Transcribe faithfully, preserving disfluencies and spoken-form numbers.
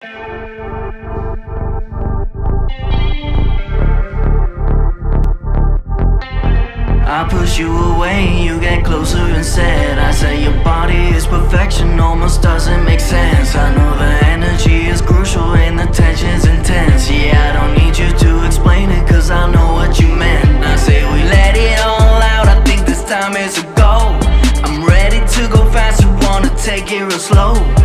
I push you away, you get closer instead. I say your body is perfection, almost doesn't make sense. I know the energy is crucial and the tension's intense. Yeah, I don't need you to explain it, cause I know what you meant. I say we let it all out, I think this time is a go. I'm ready to go faster, wanna take it real slow.